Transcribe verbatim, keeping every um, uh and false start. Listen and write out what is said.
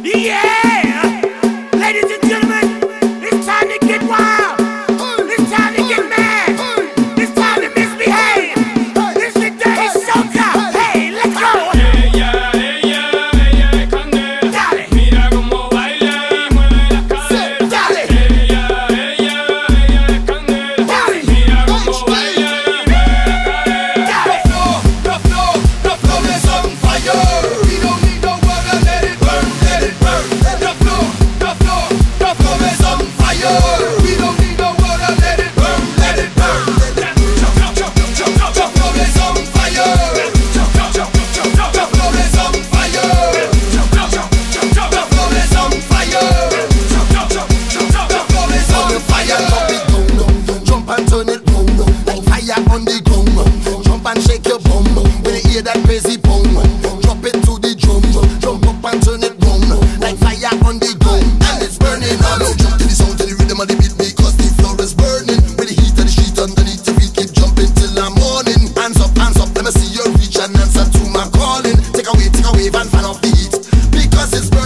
Yeah! Ladies and gentlemen, it's time to get wild. It's time to get mad. It's time to misbehave. It's the dirty soca. Hey, let's go. Ella, ella, ella es candela. Dale. Mira cómo baila y mueve las caderas. Dale. Ella, ella, ella es candela. Dale. Mira cómo baila y mueve las caderas. The flow, the flow is on fire. We don't need no water, let it burn, let it burn. The flow, the flow, the flow is on fire. We don't need no water, let it burn, let it burn. The flow is on fire. The flow is on fire. The flow is on fire. The flow is on fire. Jump it down, jump and turn it round, like fire on the ground. Jump and shake your bum when you hear that crazy boom. Drop it to the drum, jump up and turn it round, like fire on the ground. And it's burning all out. Jump to the sound, to the rhythm of the beat, because the floor is burning. With the heat of the street underneath your feet, keep jumping till the morning. Hands up, hands up, let me see you reach and answer to my calling. Take a wave, take a wave and fan off the heat, because it's burning.